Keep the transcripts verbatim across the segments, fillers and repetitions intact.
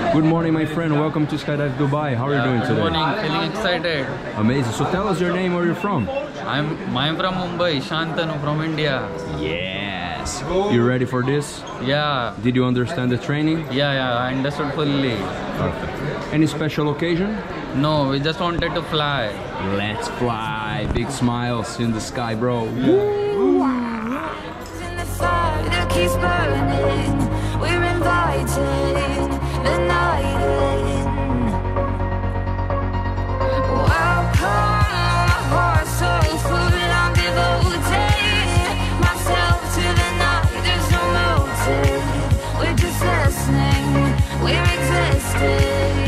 Good morning, my friend. Welcome to Skydive Dubai. How are yeah, you doing good today? Good morning. Feeling excited. Amazing. So tell us your name, where you're from. I'm I'm from Mumbai. Shantanu from India. Yes. You ready for this? Yeah. Did you understand the training? Yeah, yeah. I understood fully. Perfect. Any special occasion? No, we just wanted to fly. Let's fly. Big smiles in the sky, bro. Keeps burning, we're inviting the night in. Welcome, my heart's so full, I'm devoting myself to the night. There's no motive, we're just listening, we're existing.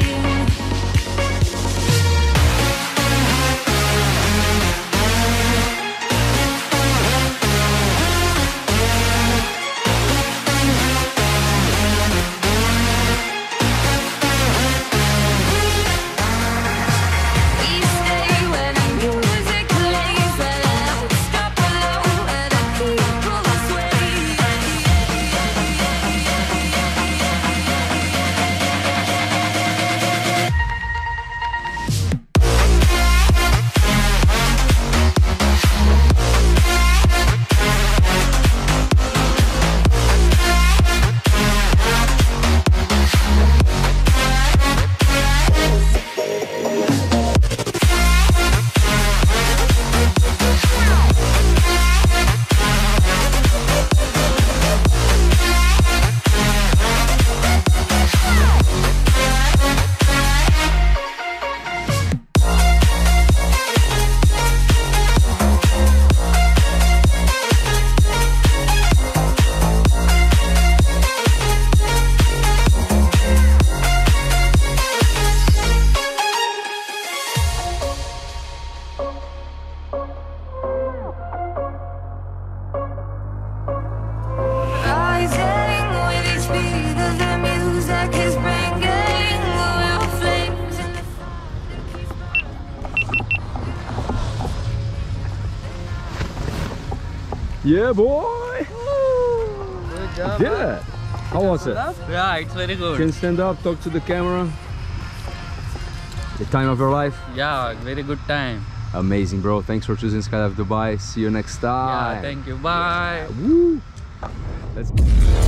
Yeah, boy! Good job. Did it! How was it? Yeah, it's very good. Can stand up, talk to the camera. The time of your life? Yeah, very good time. Amazing, bro. Thanks for choosing Skydive Dubai. See you next time. Yeah, thank you. Bye. Woo! Let's